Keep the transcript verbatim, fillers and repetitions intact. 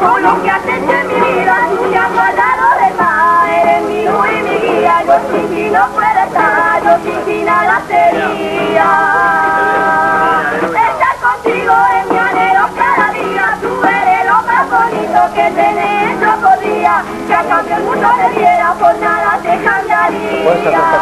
Con lo que has hecho en mi vida, tú me has guardado de más. Eres mi luz y mi guía, yo sin ti no puedo estar, yo sin ti nada sería. Estar contigo es mi anhelo cada día, tú eres lo más bonito que tener otro día, que a cambio el mundo le diera, por nada te cambiaría.